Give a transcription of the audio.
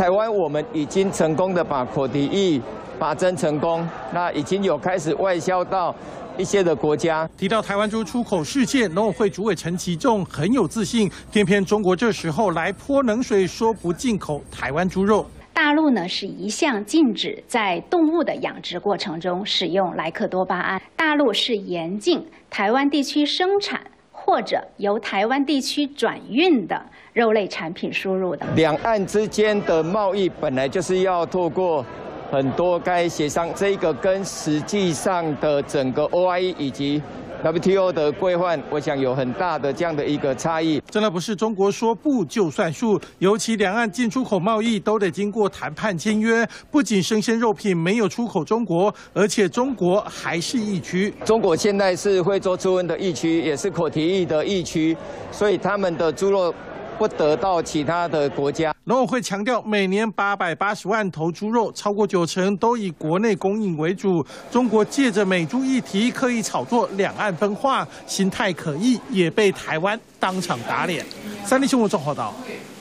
台湾我们已经成功的把口蹄疫拔针成功，那已经有开始外销到一些的国家。 提到台湾猪出口事件，农委会主委陈其仲很有自信，偏偏中国这时候来泼冷水，说不进口台湾猪肉。 大陆呢是一向禁止在动物的养殖过程中使用莱克多巴胺，大陆是严禁台湾地区生产或者由台湾地区转运的肉类产品输入的。 两岸之间的贸易本来就是要透过很多该协商，这个跟实际上的整个 OIE 以及 WTO 的规范，我想有很大的这样的一个差异。 真的不是中国说不就算数，尤其两岸进出口贸易都得经过谈判签约，不仅生鲜肉品没有出口中国，而且中国还是疫区。 中国现在是会做猪瘟的疫区，也是口蹄疫的疫区，所以他们的猪肉不得到其他的国家。 农委会强调，每年880万头猪肉，超过90%都以国内供应为主。中国借着美猪议题刻意炒作两岸分化，心态可疑，也被台湾当场打脸。三立新闻综合报道。